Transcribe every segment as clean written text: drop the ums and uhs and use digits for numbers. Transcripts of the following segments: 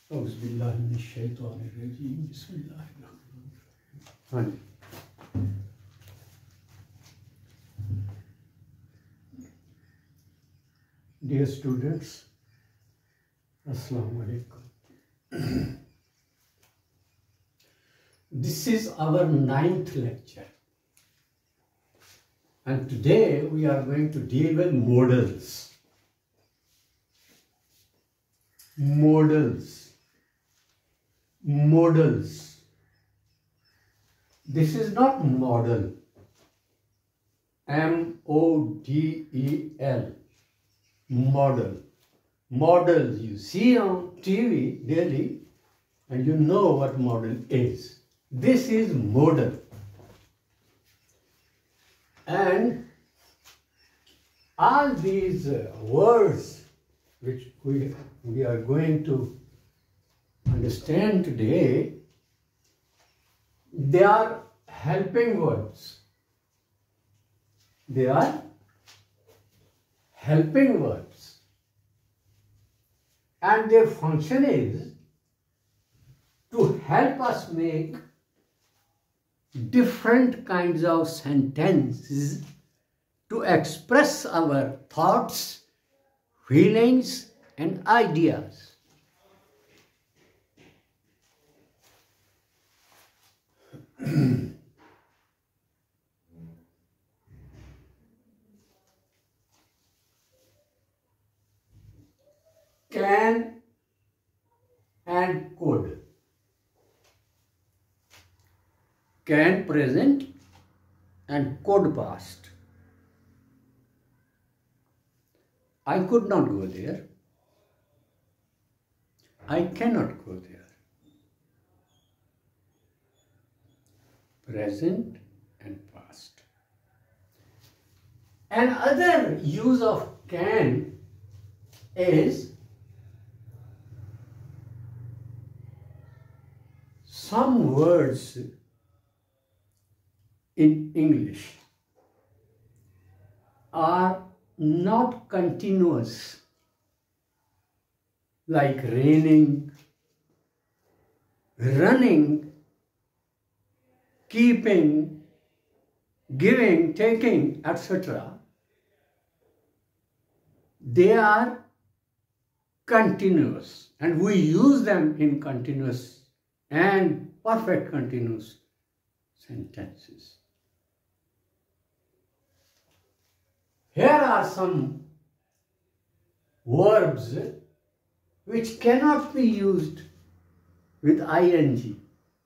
औज़ुबिल्लाहिमिनश्शैतानिर्रजीम बिस्मिल्लाहिर्रहमानिर्रहीम। हाँ जी। Dear students, Assalamu alaikum. This is our 9th lecture, and today we are going to deal with modals. Modals. This is not model. M-O-D-E-L. Model. Models you see on TV daily, and you know what model is. This is model. And all these words which we are going to understand today, they are helping words. They are helping words. And their function is to help us make different kinds of sentences to express our thoughts, feelings, and ideas. Can and could. Can present and could past. I could not go there. I cannot go there. Present and past. Another use of can is some words in English are not continuous, like raining, running, keeping, giving, taking, etc. They are continuous, and we use them in continuous and perfect continuous sentences. Here are some verbs which cannot be used with ing.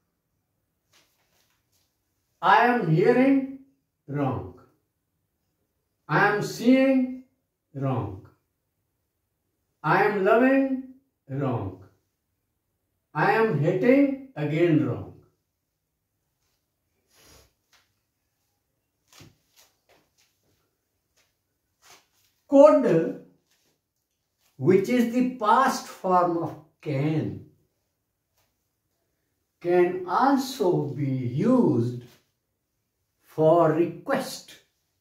I am hearing, wrong. I am seeing, wrong. I am loving, wrong. I am hating, again wrong. Could, which is the past form of can also be used for request.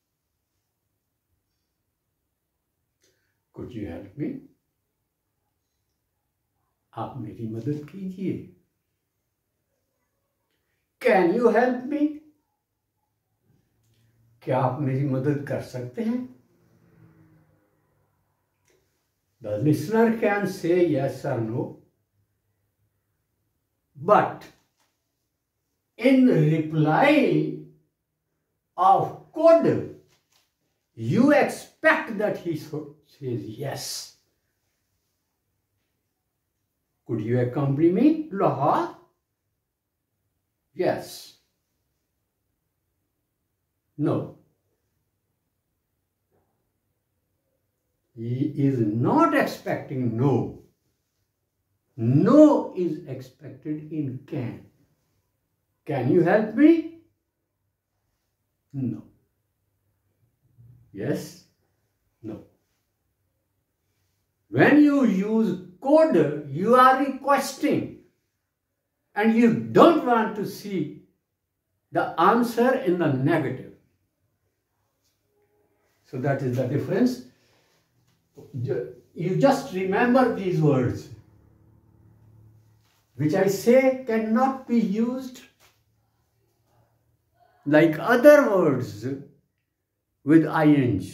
Could you help me? आप मेरी मदद कीजिए. Can you help me? क्या आप मेरी मदद कर सकते हैं? The listener can say yes or no, but in reply of could, you expect that he says yes. Could you accompany me to Lahore? Yes. No. He is not expecting no. No is expected in can. Can you help me? No. Yes? No. When you use could, you are requesting, and you don't want to see the answer in the negative. So that is the difference. You just remember these words. which I say cannot be used like other words with ing.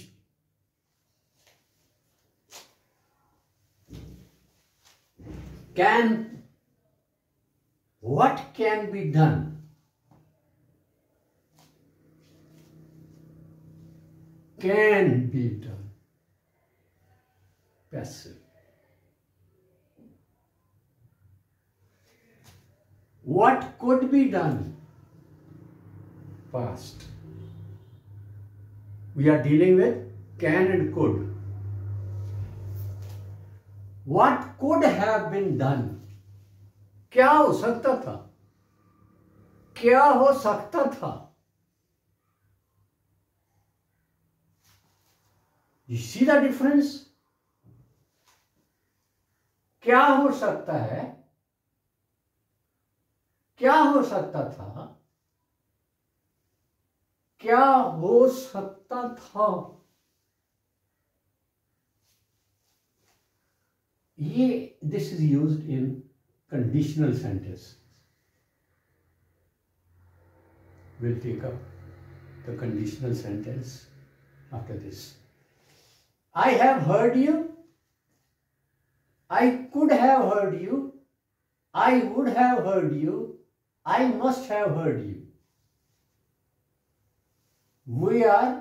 What can be done? Can be done. Passive. What could be done? Past. We are dealing with can and could. What could have been done? क्या हो सकता था? क्या हो सकता था? You see the difference? क्या हो सकता है? क्या हो सकता था? क्या हो सकता था? This is used in conditional sentence. We'll take up the conditional sentence after this. I have heard you. I could have heard you. I would have heard you. I must have heard you. We are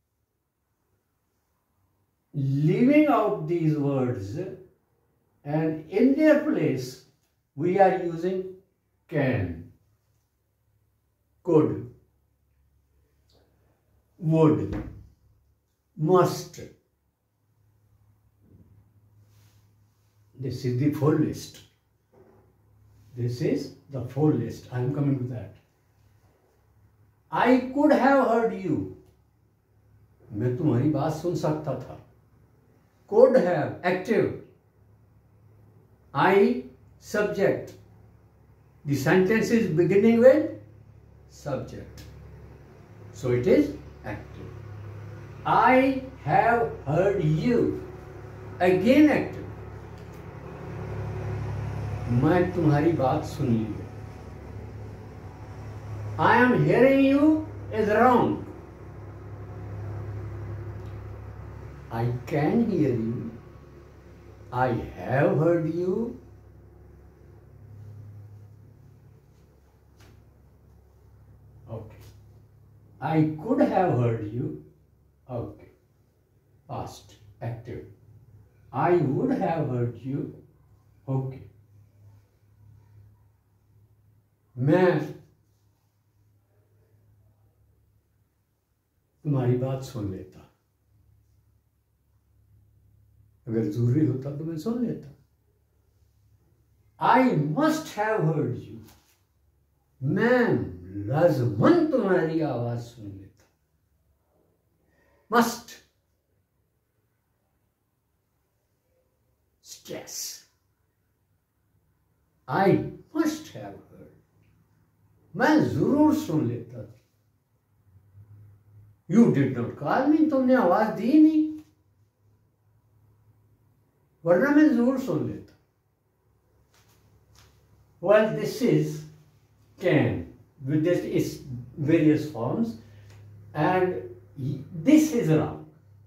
leaving out these words, and in their place we are using can, could, would, must. This is the full list. This is the full list. I am coming to that. I could have heard you. मैं तुम्हारी बात सुन सकता था. Could have, active. I, subject. The sentence is beginning with subject. So it is active. I have heard you. Again active. मैं तुम्हारी बात सुन ली. I am hearing you is wrong. I can hear you. I have heard you. Okay. I could have heard you. Okay. Past, active. I would have heard you. Okay. मैं तुम्हारी बात सुन लेता. अगर जरूरी होता तो मैं सुन लेता. I must have heard you. मैं लाजमन तुम्हारी आवाज सुन लेता. Must. Stress. I must have heard. मैं जरूर सुन लेता. You did not call me. तुमने आवाज दी नहीं, वरना मैं जरूर सुन लेता. Well, this is can with this is various forms, and this is wrong.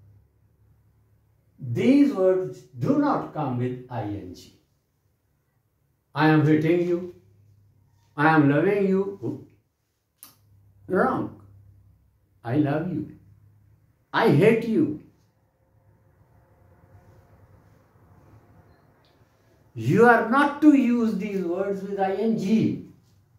These words do not come with ing. I am hating you. I am loving you. Wrong. I love you. I hate you. You are not to use these words with ing.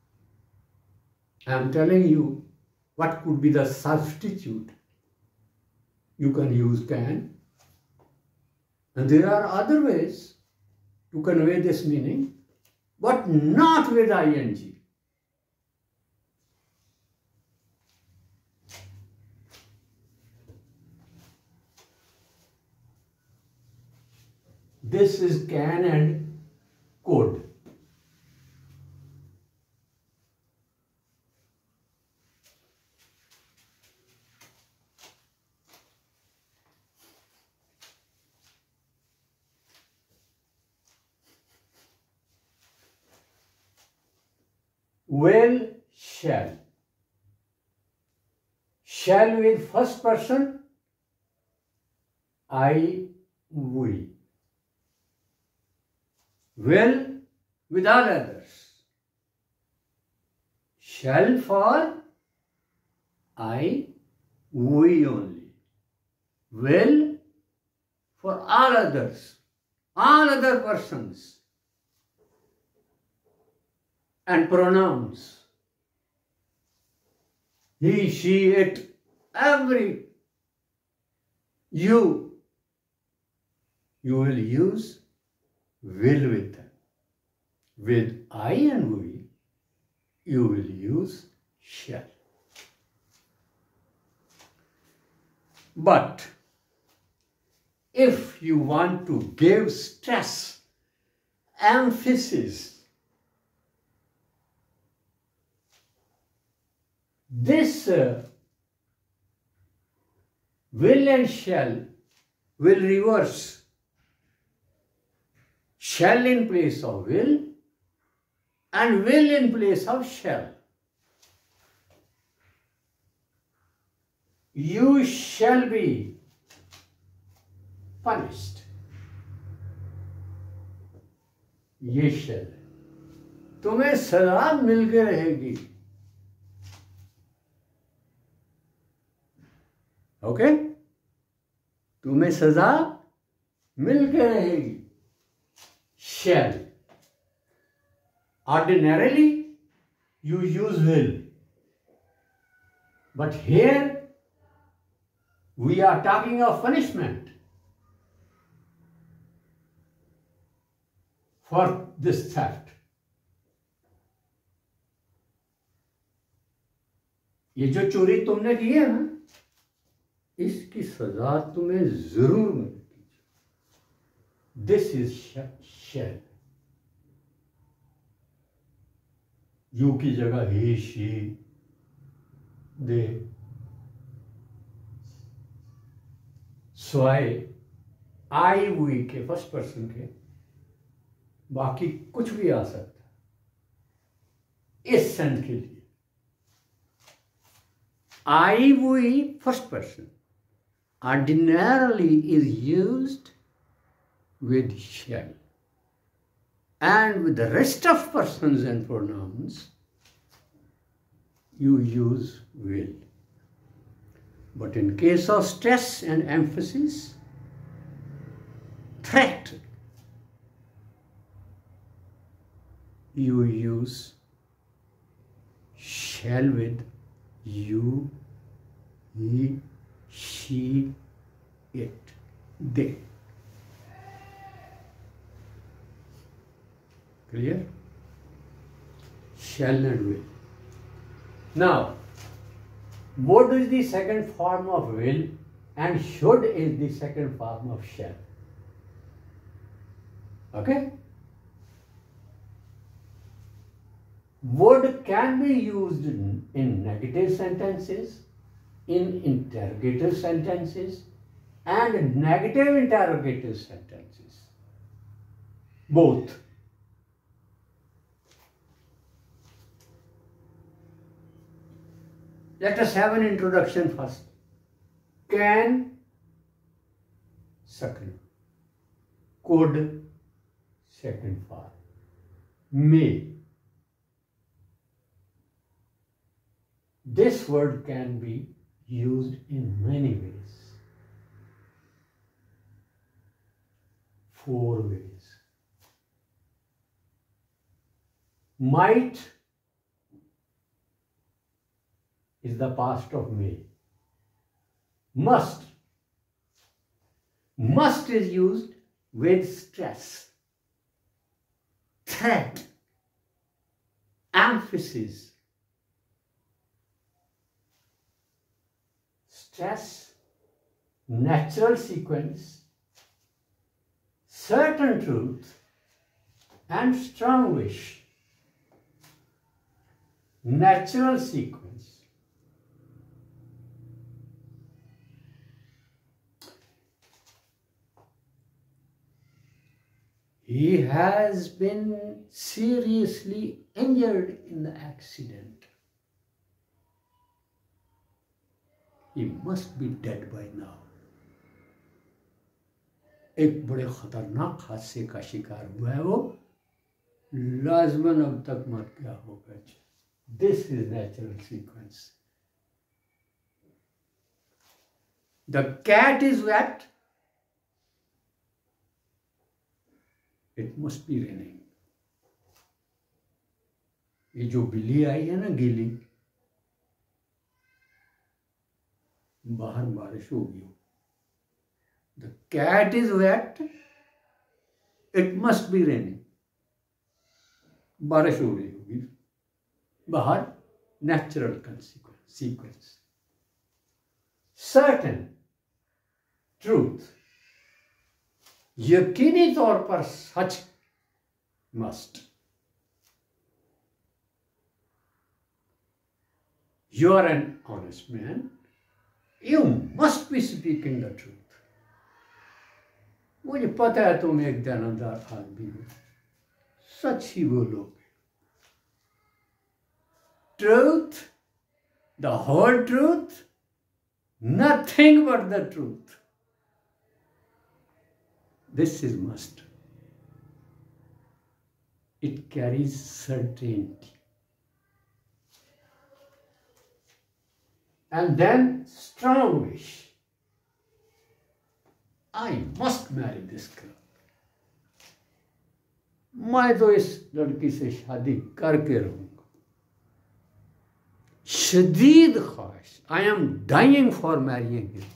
I am telling you what could be the substitute. You can use can, and there are other ways to convey this meaning, but not with ing. This is can and could. will, shall. Shall with first person, I, we. Will with all others. Shall for I, we only. Will for all others, all other persons. And pronouns. He, she, it, every. You will use will with them. With I and we, you will use shall. But if you want to give stress, emphasis, this will and shall will reverse. Shall in place of will and will in place of shall. You shall be punished. ये shall. तुम्हें सजा मिल के रहेगी. Okay? तुम्हें सजा मिल के रहेगी. Shall. Ordinarily, you use will. But here, we are talking of punishment for this theft. ये जो चोरी तुमने की है ना, इसकी सजा तुम्हें जरूर मिलेगी. This is shall. You की जगह he, she, they. So I, we के फर्स्ट पर्सन के बाकी कुछ भी आ सकता है इस सेंस के लिए. I, we, first person ordinarily is used with shall, and with the rest of persons and pronouns you use will. But in case of stress and emphasis, threat, you use shall with you, he, she, it, they. Clear? Shall and will. Now, would is the second form of will and should is the second form of shall. Okay? Would can be used in negative sentences, in interrogative sentences, and negative interrogative sentences. Both. Let us have an introduction first. Can, second. Could, second form. May. This word can be used in many ways. 4 ways. Might is the past of may. Must. Must is used with stress, threat, emphasis. Stress, natural sequence, certain truth, and strong wish. Natural sequence. He has been seriously injured in the accident. He must be dead by now. एक बड़े खतरनाक हादसे का शिकार हुआ है वो, लाजमन अब तक मर गया होगा। This is natural sequence. The cat is wet. It must be raining. ये जो बिल्ली आई है ना गीली, बाहर बारिश होगी। The cat is wet. It must be raining. बारिश हो रही होगी बाहर, natural sequence. Certain truth, यकीनी तौर पर सच, must. You are an honest man. You must be speaking the truth. मुझे पता है तुम एक दयानंदार आदमी हो, सच ही बोलोगे। Truth, the whole truth, nothing but the truth. This is must. It carries certainty. And then strong wish. I must marry this girl. मैं तो इस लड़की से शादी करके रहूंगा। शदीद ख्वाहिश, I am dying for marrying him.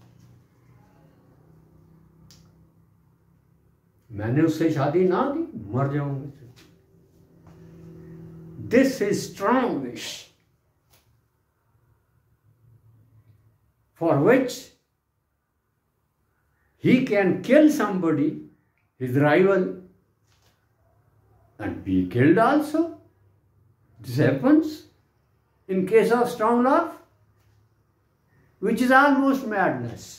मैंने उससे शादी ना की, मर जाऊंगा। This is strong wish, for which he can kill somebody, his rival, and be killed also. This happens in case of strong love, which is almost madness.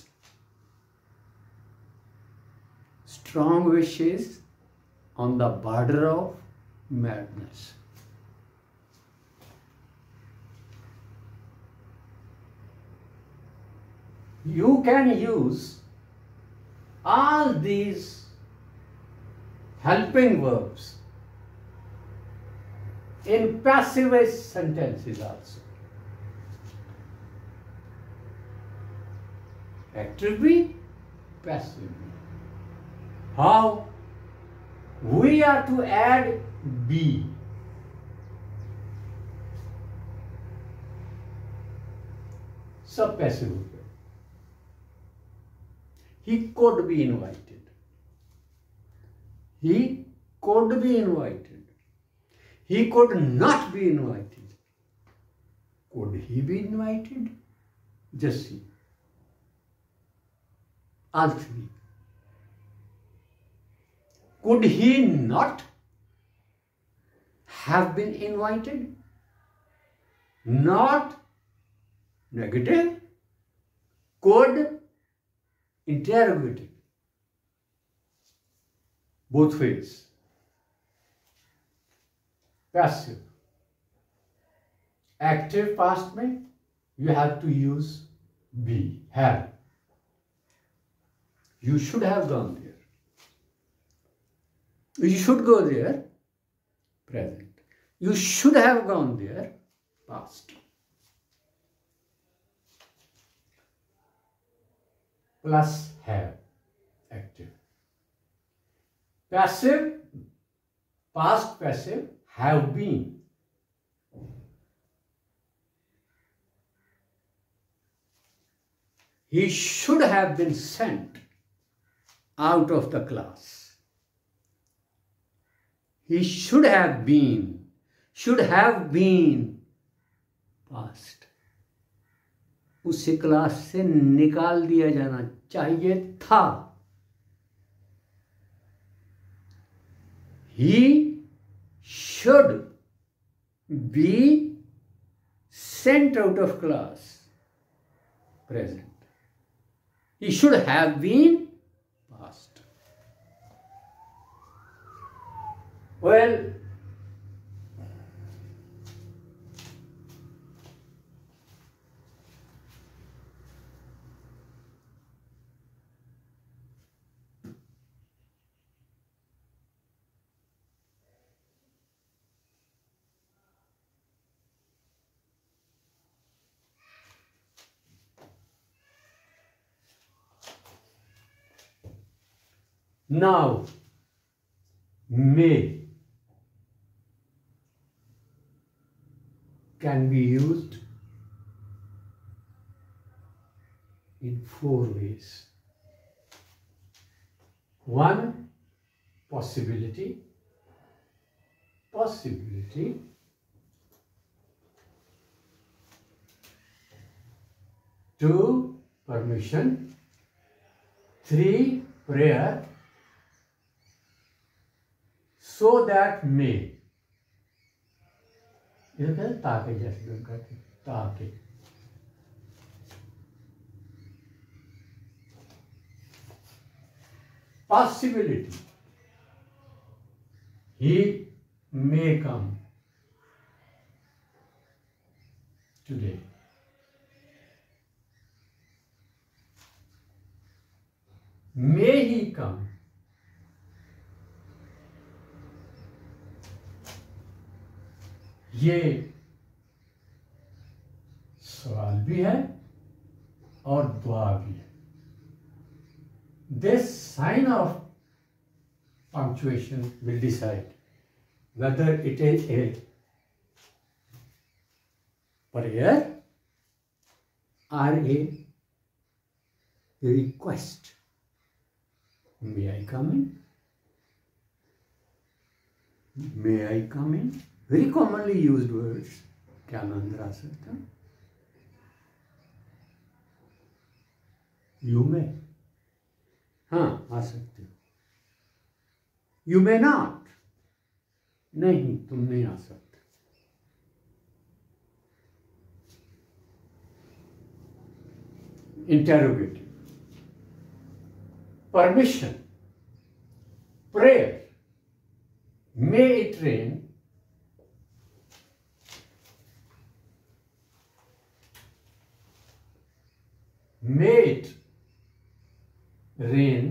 Strong wish is on the border of madness. You can use all these helping verbs in passive sentences also. Active be, passive be. How? We are to add be. Subpassive. He could be invited. He could be invited. He could not be invited. Could he be invited? Just see. All three. Could he not have been invited? Not negative. Could interrogative. Both ways. Passive. Active past में you have to use be, have. You should have gone there. You should go there, present. You should have gone there, past. Plus have, active. Passive, past passive, have been. He should have been sent out of the class. He should have been past. उसे class से निकाल दिया जाना चाहिए था. He should be sent out of class, present. He should have been past. Well, now may can be used in 4 ways. One, possibility. Two, permission. Three, prayer. So that may. ये कहते हैं ताकि, जैसे हम कहते हैं ताकि. Possibility. He may come today. May he come? ये सवाल भी है और दुआ भी है. This sign of punctuation will decide whether it is a prayer or a request. May I come in? May I come in? Very commonly used words. क्या मैं अंदर आ सकता हूँ? You may. हाँ, आ सकते हो. You may not. नहीं, तुम नहीं आ सकते. Interrogative. Permission. Prayer. May it rain. May it rain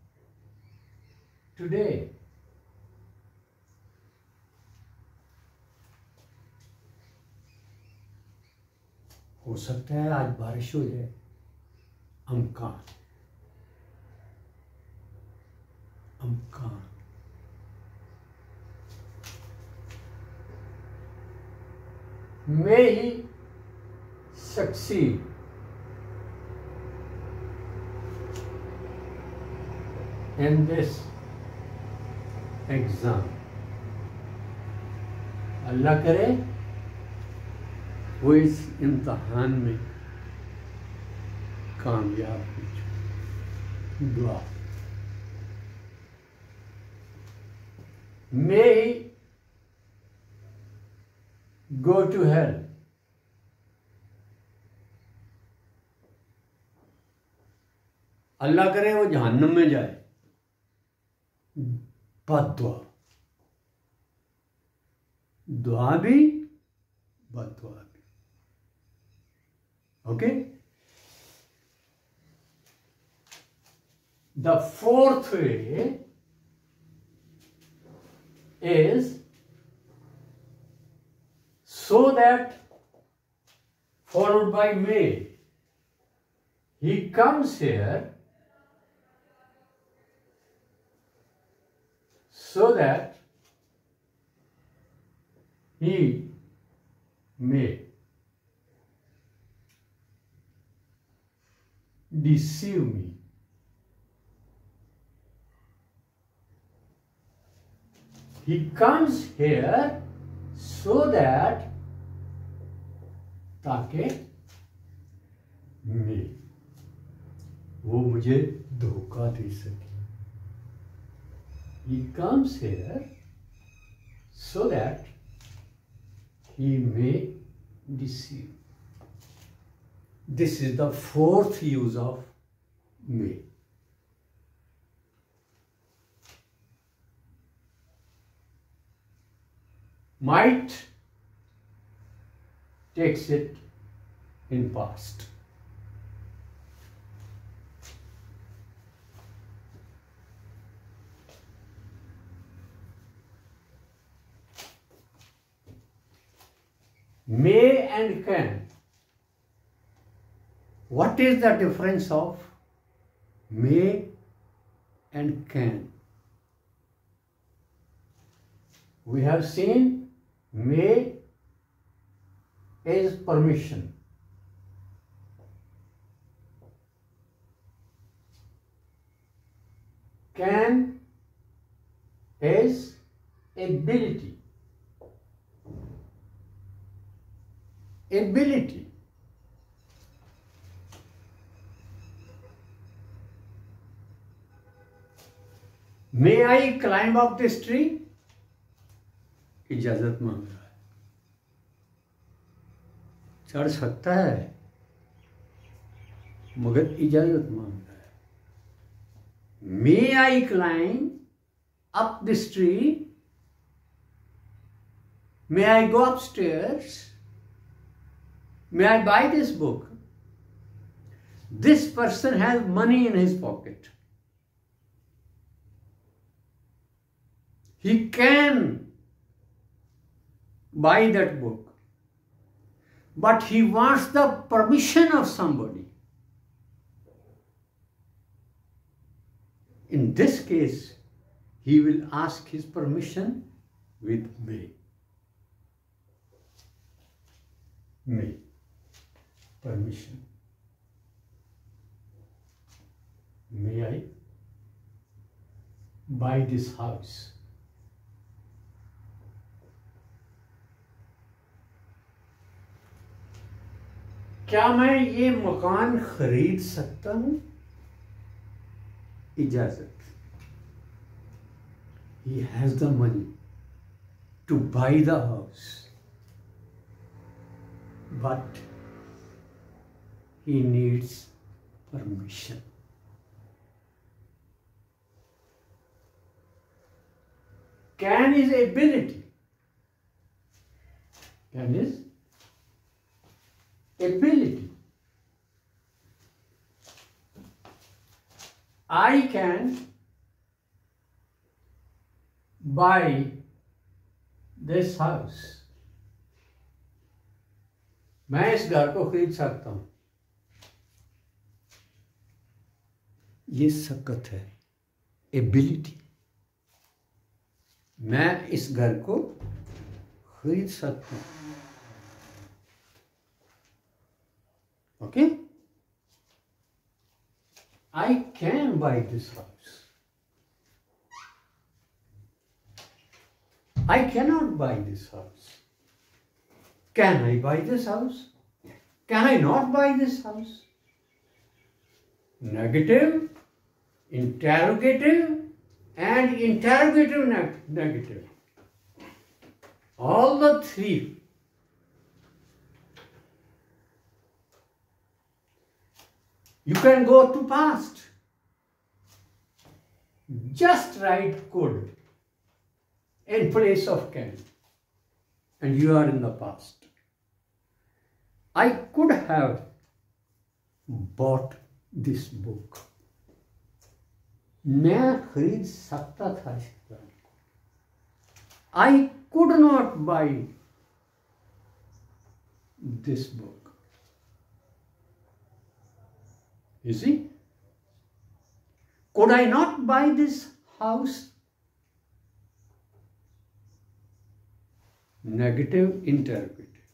today. हो सकता है आज बारिश हो जाए. अमकान. May he succeed. In this exam. अल्लाह करे वो इस इम्तहान में कामयाब हो जाए. दुआ. May he go to hell. अल्लाह करे वो जहन्नम में जाए. बद्दुआ. दुआ भी बद्दुआ भी. Okay. The fourth way is so that followed by may. He comes here so that he may deceive me. He comes here so that ताकि मैं वो मुझे धोखा दे सके. He comes here so that he may deceive. This is the fourth use of may. Might takes it in past. May and can. What is the difference of may and can? We have seen may is permission. Can is ability. Ability. May I climb up this tree? इजाजत मांग रहा है। चढ़ सकता है मगर इजाजत मांग रहा है। May I climb up this tree? May I go upstairs? May I buy this book? This person has money in his pocket. He can buy that book, but he wants the permission of somebody. In this case, he will ask his permission with may. May. Permission. May I buy this house? क्या मैं ये मकान खरीद सकता हूं? इजाजत. He has the money to buy the house, but he needs permission. Can is ability. Can is ability. I can buy this house. मैं इस घर को खरीद सकता हूं. ये सकत है, एबिलिटी. मैं इस घर को खरीद सकता हूं. Okay? I can buy this house. I cannot buy this house. Can I buy this house? Can I not buy this house? Negative, interrogative, and interrogative negative. All the three. You can go to past. Just write could in place of can, and you are in the past. I could have bought this book. मैं खरीद सकता था इस पुस्तक को. I could not buy this book. You see? Could I not buy this house? Negative, interrogative.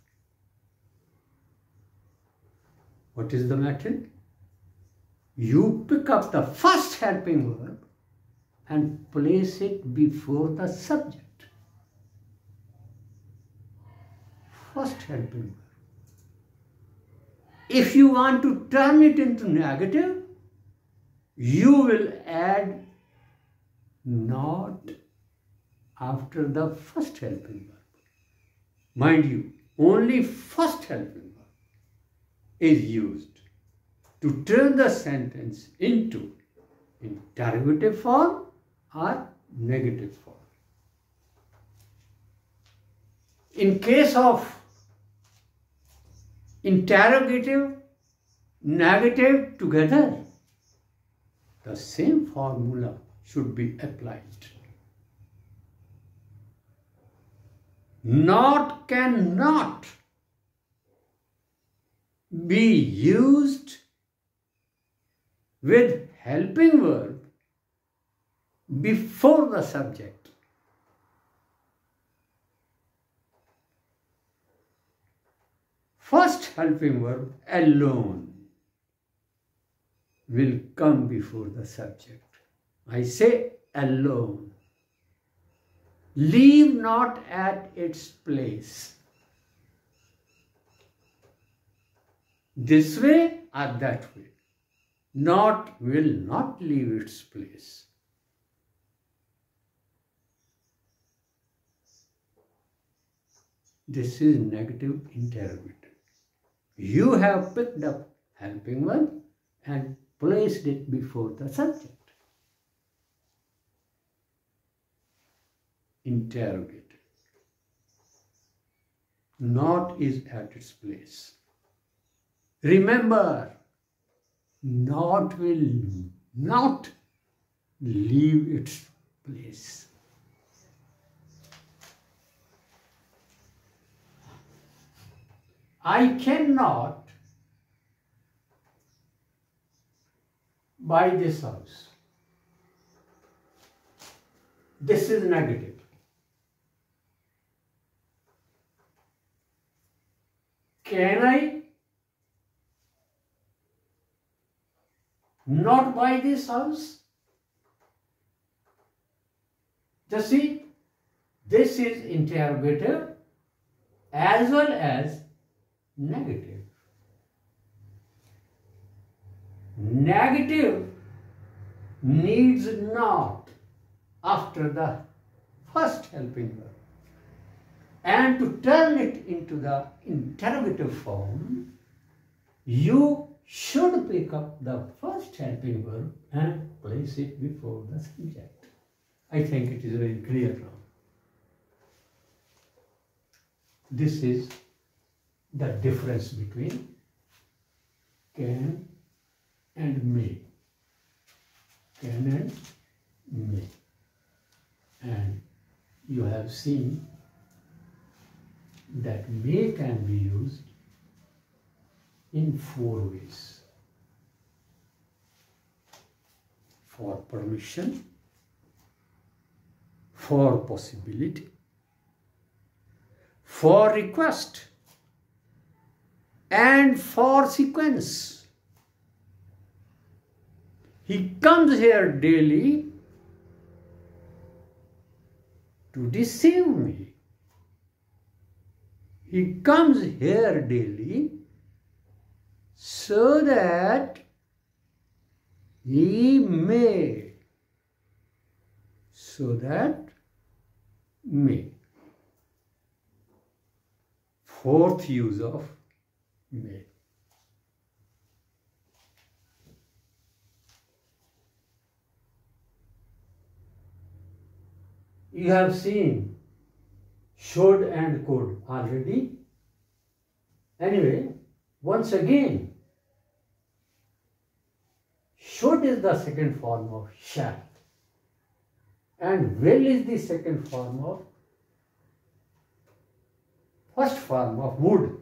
What is the matter? You pick up the first helping verb and place it before the subject. First helping verb. If you want to turn it into negative, you will add not after the first helping verb. Mind you, only first helping verb is used to turn the sentence into interrogative form or negative form. In case of interrogative, negative together, the same formula should be applied. Not cannot be used with helping verb before the subject. First helping verb alone will come before the subject. I say alone. Leave not at its place. This way or that way. Not will not leave its place. This is negative interrogative. You have picked up helping verb and placed it before the subject. Interrogative. Not is at its place. Remember, not will not leave its place. I cannot buy this house. This is negative. Can I not buy this house? Just see, this is interrogative as well as negative. Negative needs not after the first helping verb. And to turn it into the interrogative form, you should pick up the first helping verb and place it before the subject. I think it is very clear now. This is the difference between can and may. Can and may. And you have seen that may can be used in 4 ways. For permission, for possibility, for request, and for sequence. He comes here daily to deceive me. He comes here daily so that he may. So that may. Fourth use of may. You have seen should and could already. Anyway, once again, should is the second form of shall, and will is the second form of first form of would.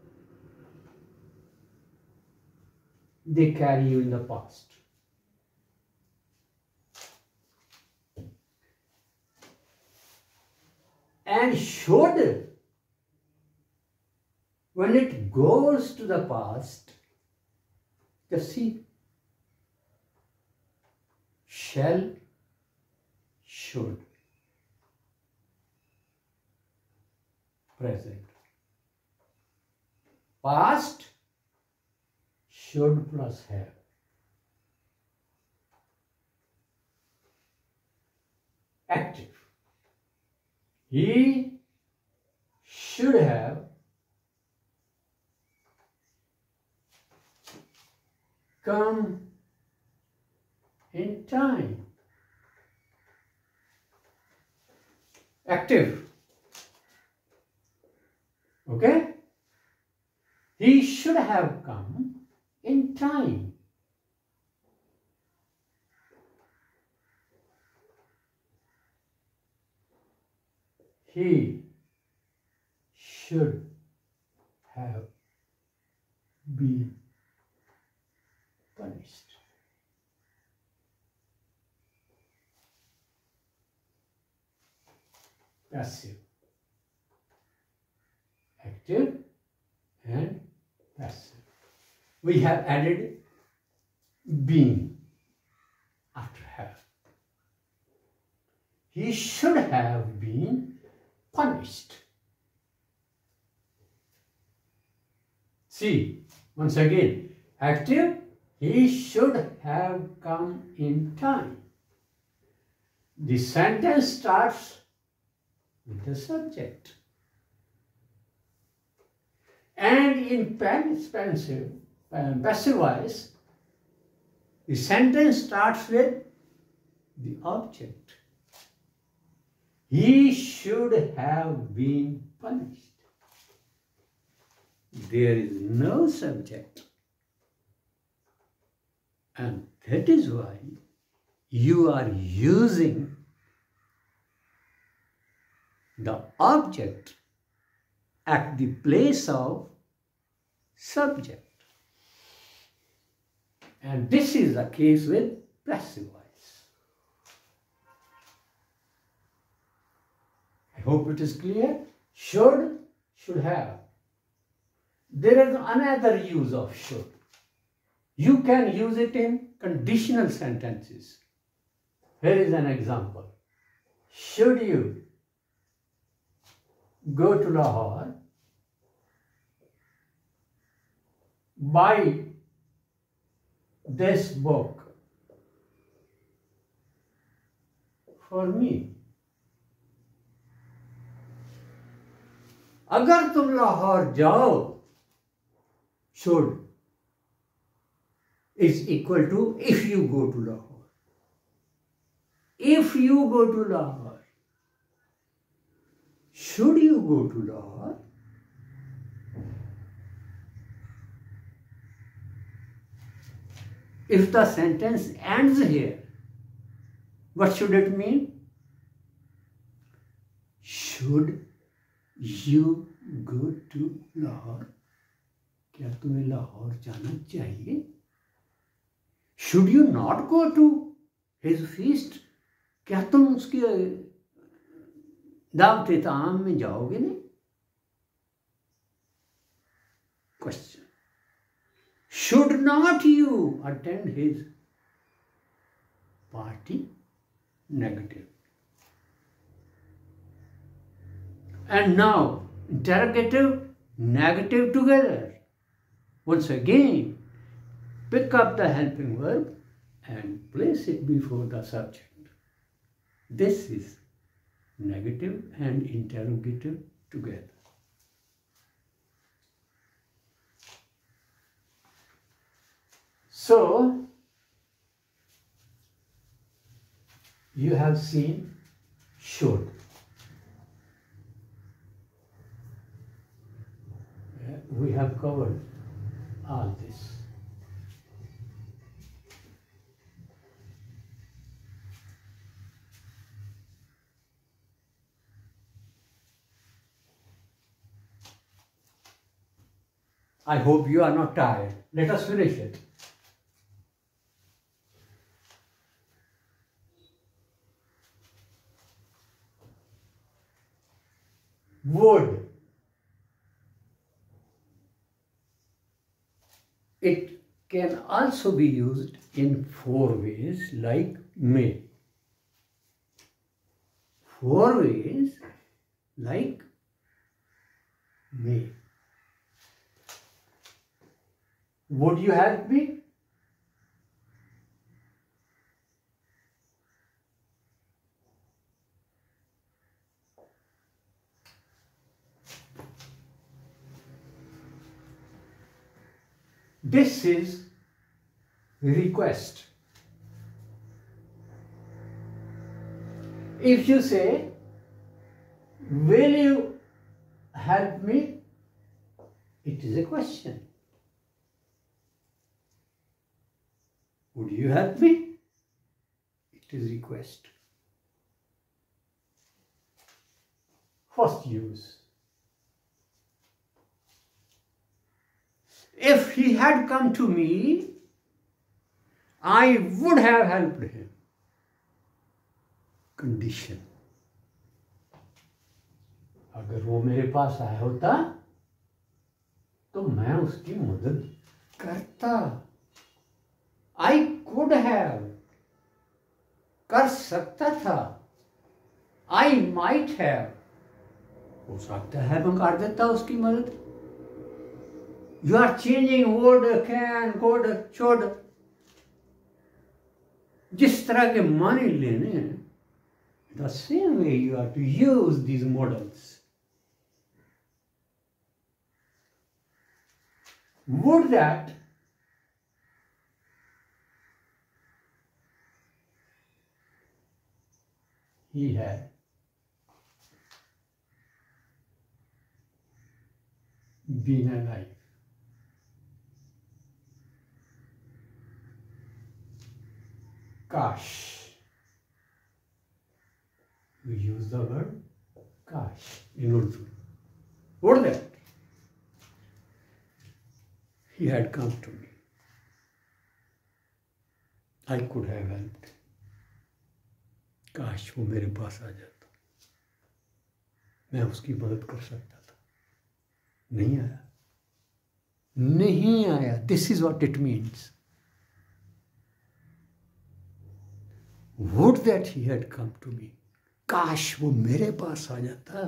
They carry you in the past. And should, when it goes to the past, just see, shall, should, present. Past, should plus have. Active. He should have come in time. Active. Okay? He should have come in time. He should have been punished. Passive. Active and passive. We have added been after have. He should have been punished. See, once again, active, he should have come in time. The sentence starts with the subject. And in passive voice, the sentence starts with the object. He should have been punished. There is no subject. And that is why you are using the object at the place of subject. And this is the case with passive voice. I hope it is clear. Should have. There is another use of should. You can use it in conditional sentences. Here is an example. Should you go to Lahore, buy this book for me. अगर तुम लाहौर जाओ, should is equal to if you go to Lahore. If you go to Lahore, should you go to Lahore? If the sentence ends here, what should it mean? Should you go to Lahore? क्या तुम्हें लाहौर जाना चाहिए? Should you not go to his feast? क्या तुम उसकी दावत ताम में जाओगे नहीं? Question. Should not you attend his party? Negative. And now, interrogative, negative together. Once again, pick up the helping verb and place it before the subject. This is negative and interrogative together. So, you have seen should. We have covered all this. I hope you are not tired. Let us finish it. Would. It can also be used in 4 ways like may. 4 ways like may. Would you help me? This is request. If you say, will you help me? It is a question. Would you help me? It is request. First use. If he had come to me, I would have helped him. Condition. अगर वो मेरे पास आया होता तो मैं उसकी मदद करता. I could have. कर सकता था. I might have. हो सकता है मैं कर देता उसकी मदद. You are changing word can, could, should. जिस तरह के माने लेने हैं, the same way you are to use these models. Would that he had been alive. Kash. We use the word kash in Urdu. Would that he had come to me, I could have helped. काश वो मेरे पास आ जाता, मैं उसकी मदद कर सकता था. नहीं आया. नहीं आया. This is what it means. Would that he had come to me. काश वो मेरे पास आ जाता.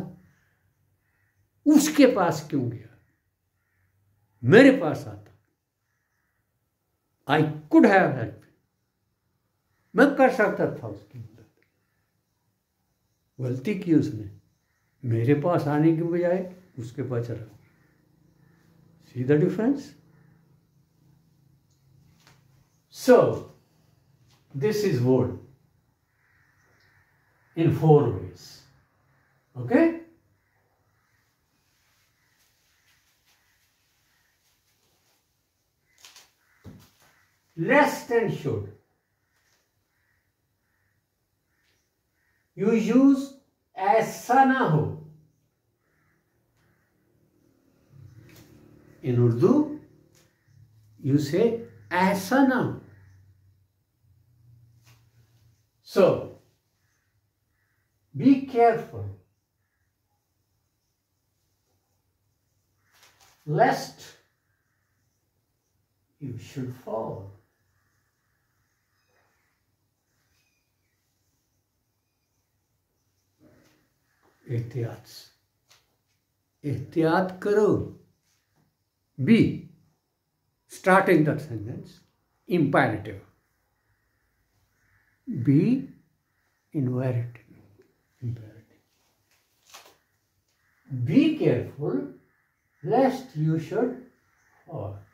उसके पास क्यों गया? मेरे पास आता. I could have helped. मैं कर सकता था उसकी मदद. गलती की उसने. मेरे पास आने की बजाय उसके पास चला. See the difference? So, this is word in 4 ways. Okay? Less than should. You use ऐसा ना हो. In Urdu, you say ऐसा ना हो. So, be careful lest you should fall. एहतियात करो. Be, starting that sentence, imperative. Be imperative. Be careful lest you should fall.